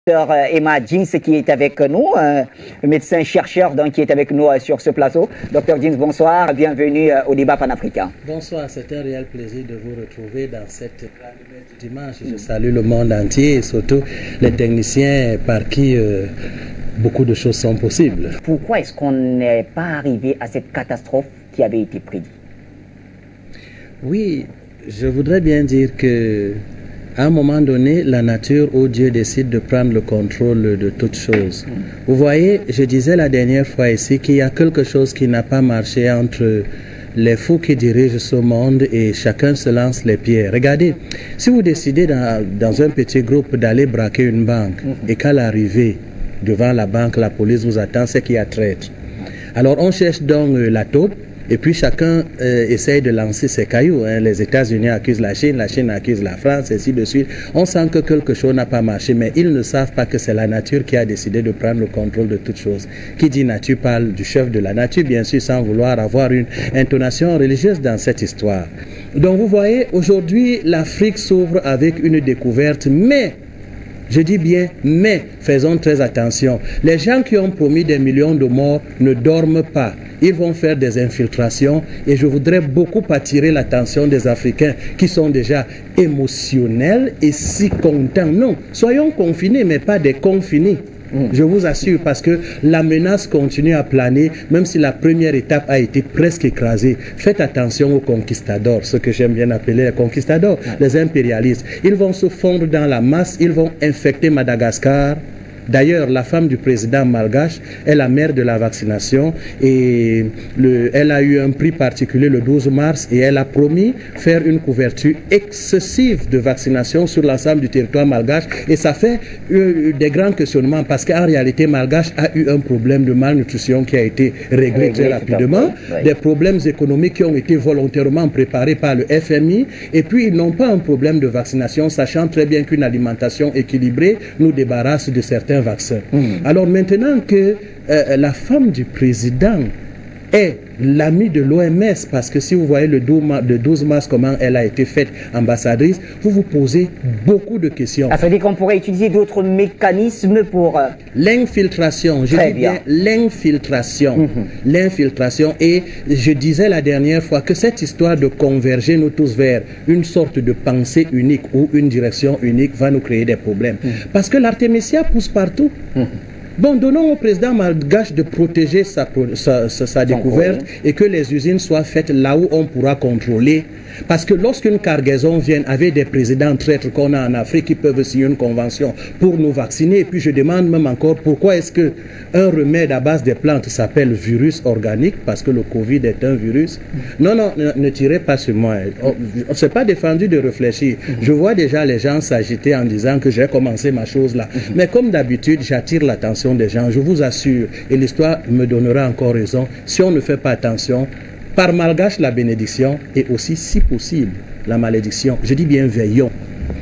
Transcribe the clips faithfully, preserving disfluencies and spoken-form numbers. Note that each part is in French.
docteur Emma Jeans qui est avec nous, un médecin-chercheur donc, qui est avec nous sur ce plateau. docteur Jeans, bonsoir, bienvenue au débat panafricain. Bonsoir, c'est un réel plaisir de vous retrouver dans cette dimanche. Je salue le monde entier et surtout les techniciens par qui euh, beaucoup de choses sont possibles. Pourquoi est-ce qu'on n'est pas arrivé à cette catastrophe qui avait été prédite? Oui, je voudrais bien dire que à un moment donné, la nature ou Dieu décide de prendre le contrôle de toutes choses. Mm. Vous voyez, je disais la dernière fois ici qu'il y a quelque chose qui n'a pas marché entre les fous qui dirigent ce monde et chacun se lance les pierres. Regardez, si vous décidez dans, dans un petit groupe d'aller braquer une banque mm. et qu'à l'arrivée devant la banque, la police vous attend, c'est qu'il y a traître. Alors on cherche donc euh, la taupe. Et puis chacun euh, essaye de lancer ses cailloux. Hein. Les États-Unis accusent la Chine, la Chine accuse la France, et ainsi de suite. On sent que quelque chose n'a pas marché, mais ils ne savent pas que c'est la nature qui a décidé de prendre le contrôle de toutes choses. Qui dit nature parle du chef de la nature, bien sûr, sans vouloir avoir une intonation religieuse dans cette histoire. Donc vous voyez, aujourd'hui, l'Afrique s'ouvre avec une découverte, mais... Je dis bien, mais faisons très attention. Les gens qui ont promis des millions de morts ne dorment pas. Ils vont faire des infiltrations et je voudrais beaucoup attirer l'attention des Africains qui sont déjà émotionnels et si contents. Non, soyons confinés, mais pas des confinés. Je vous assure, parce que la menace continue à planer, même si la première étape a été presque écrasée. Faites attention aux conquistadors, ce que j'aime bien appeler les conquistadors, les impérialistes. Ils vont se fondre dans la masse, ils vont infecter Madagascar. D'ailleurs, la femme du président malgache est la mère de la vaccination et le, elle a eu un prix particulier le douze mars et elle a promis faire une couverture excessive de vaccination sur l'ensemble du territoire malgache et ça fait euh, des grands questionnements parce qu'en réalité, malgache a eu un problème de malnutrition qui a été réglé, réglé très rapidement, oui. Des problèmes économiques qui ont été volontairement préparés par le F M I et puis ils n'ont pas un problème de vaccination, sachant très bien qu'une alimentation équilibrée nous débarrasse de certains vaccins. Mmh. Alors maintenant que euh, la femme du président est l'amie de l'O M S, parce que si vous voyez le douze mars comment elle a été faite ambassadrice, vous vous posez beaucoup de questions. Ça veut dire qu'on pourrait utiliser d'autres mécanismes pour... Euh... L'infiltration, je dis bien, bien l'infiltration. Mmh. L'infiltration. Et je disais la dernière fois que cette histoire de converger nous tous vers une sorte de pensée unique ou une direction unique va nous créer des problèmes. Mmh. Parce que l'artémisia pousse partout. Mmh. Bon, donnons au président malgache de protéger sa, sa, sa, sa découverte et que les usines soient faites là où on pourra contrôler. Parce que lorsqu'une cargaison vient avec des présidents traîtres qu'on a en Afrique qui peuvent signer une convention pour nous vacciner, et puis je demande même encore pourquoi est-ce qu'un remède à base des plantes s'appelle virus organique, parce que le Covid est un virus. Non, non, ne, ne tirez pas sur moi. On ne s'est pas défendu de réfléchir. Je vois déjà les gens s'agiter en disant que j'ai commencé ma chose là. Mais comme d'habitude, j'attire l'attention des gens, je vous assure, et l'histoire me donnera encore raison, si on ne fait pas attention, par malgache la bénédiction et aussi, si possible, la malédiction. Je dis bien veillons.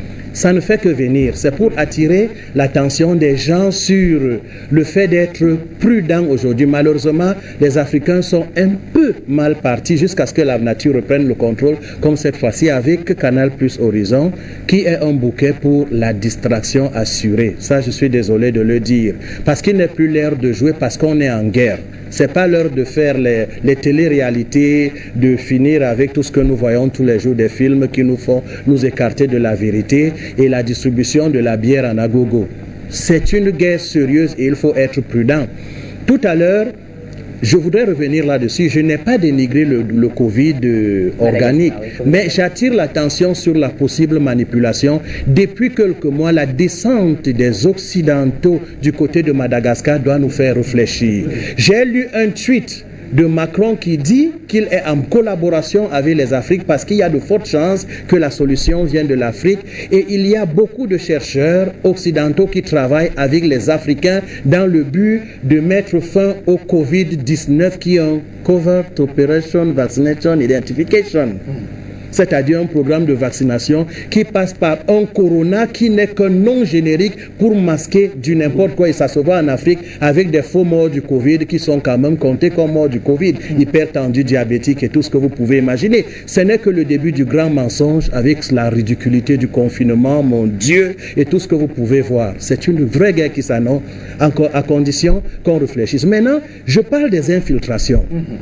Ça ne fait que venir. C'est pour attirer l'attention des gens sur le fait d'être prudents aujourd'hui. Malheureusement, les Africains sont un peu mal partis jusqu'à ce que la nature reprenne le contrôle, comme cette fois-ci avec Canal Plus Horizon, qui est un bouquet pour la distraction assurée. Ça, je suis désolé de le dire. Parce qu'il n'est plus l'heure de jouer, parce qu'on est en guerre. C'est pas l'heure de faire les, les télé-réalités, de finir avec tout ce que nous voyons tous les jours, des films qui nous font nous écarter de la vérité et la distribution de la bière en agogo. C'est une guerre sérieuse et il faut être prudent. Tout à l'heure, je voudrais revenir là-dessus. Je n'ai pas dénigré le, le Covid euh, organique, mais j'attire l'attention sur la possible manipulation. Depuis quelques mois, la descente des Occidentaux du côté de Madagascar doit nous faire réfléchir. J'ai lu un tweet de Macron qui dit qu'il est en collaboration avec les Afriques parce qu'il y a de fortes chances que la solution vienne de l'Afrique et il y a beaucoup de chercheurs occidentaux qui travaillent avec les Africains dans le but de mettre fin au Covid dix-neuf qui est un Covert Operation Vaccination Identification. c'est-à-dire un programme de vaccination qui passe par un corona qui n'est qu'un nom générique pour masquer du n'importe quoi. Et ça se voit en Afrique avec des faux morts du Covid qui sont quand même comptés comme morts du Covid, hypertendus, diabétiques et tout ce que vous pouvez imaginer. Ce n'est que le début du grand mensonge avec la ridiculité du confinement, mon Dieu, et tout ce que vous pouvez voir. C'est une vraie guerre qui s'annonce, encore à condition qu'on réfléchisse. Maintenant, je parle des infiltrations.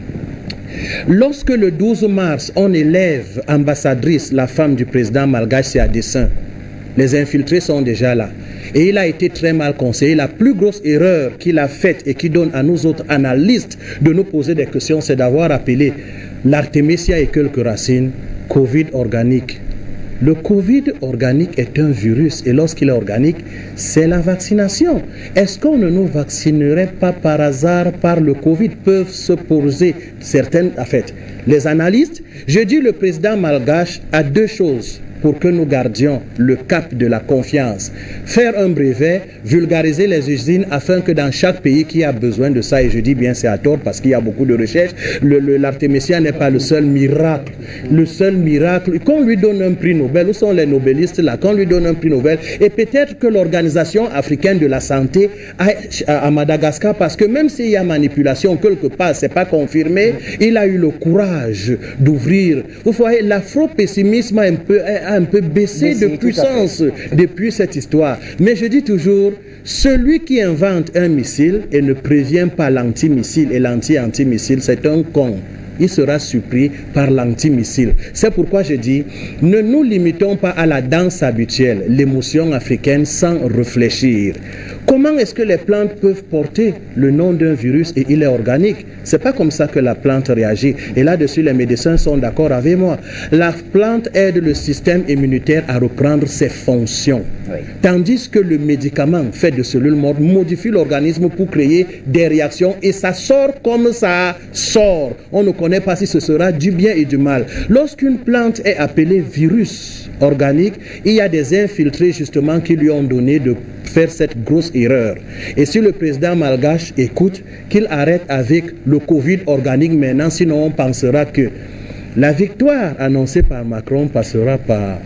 Lorsque le douze mars, on élève ambassadrice, la femme du président malgache, c'est à dessein. Les infiltrés sont déjà là. Et il a été très mal conseillé. La plus grosse erreur qu'il a faite et qui donne à nous autres analystes de nous poser des questions, c'est d'avoir appelé l'Artémisia et quelques racines Covid organique. Le Covid organique est un virus et lorsqu'il est organique, c'est la vaccination. Est-ce qu'on ne nous vaccinerait pas par hasard par le Covid? Peuvent se poser certaines... En fait, les analystes, je dis le président malgache a deux choses pour que nous gardions le cap de la confiance. Faire un brevet, vulgariser les usines afin que dans chaque pays qui a besoin de ça, et je dis bien c'est à tort parce qu'il y a beaucoup de recherches, l'Artémisia n'est pas le seul miracle. Le seul miracle, qu'on lui donne un prix Nobel, où sont les Nobelistes là, qu'on lui donne un prix Nobel, et peut-être que l'Organisation africaine de la santé à, à Madagascar, parce que même s'il y a manipulation quelque part, c'est pas confirmé, il a eu le courage d'ouvrir. Vous voyez, l'afro-pessimisme a un peu... a un peu baissé de puissance depuis cette histoire. Mais je dis toujours, celui qui invente un missile et ne prévient pas l'antimissile et l'anti-antimissile, c'est un con. Il sera surpris par l'antimissile. C'est pourquoi je dis, ne nous limitons pas à la danse habituelle, l'émotion africaine sans réfléchir. Comment est-ce que les plantes peuvent porter le nom d'un virus et il est organique? C'est pas comme ça que la plante réagit. Et là-dessus, les médecins sont d'accord avec moi. La plante aide le système immunitaire à reprendre ses fonctions. Oui. Tandis que le médicament fait de cellules mortes modifie l'organisme pour créer des réactions et ça sort comme ça sort. On ne connaît pas si ce sera du bien et du mal. Lorsqu'une plante est appelée virus organique, il y a des infiltrés justement qui lui ont donné de faire cette grosse erreur. Et si le président malgache écoute, qu'il arrête avec le Covid organique maintenant, sinon on pensera que la victoire annoncée par Macron passera par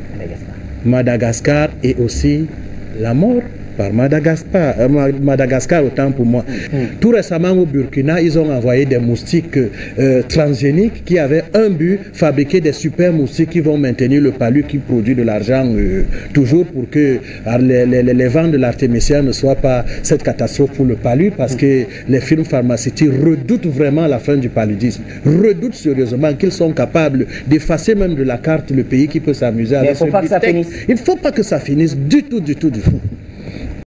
Madagascar et aussi la mort par Madagascar, euh, Madagascar autant pour moi. Mm. Tout récemment au Burkina, ils ont envoyé des moustiques euh, transgéniques qui avaient un but, fabriquer des super moustiques qui vont maintenir le palu qui produit de l'argent euh, toujours pour que euh, les, les, les ventes de l'Artémisia ne soient pas cette catastrophe pour le palu parce mm. que les firmes pharmaceutiques redoutent vraiment la fin du paludisme, redoutent sérieusement qu'ils sont capables d'effacer même de la carte le pays qui peut s'amuser avec ce il ne faut pas que ça finisse. Il ne faut pas que ça finisse du tout, du tout, du tout.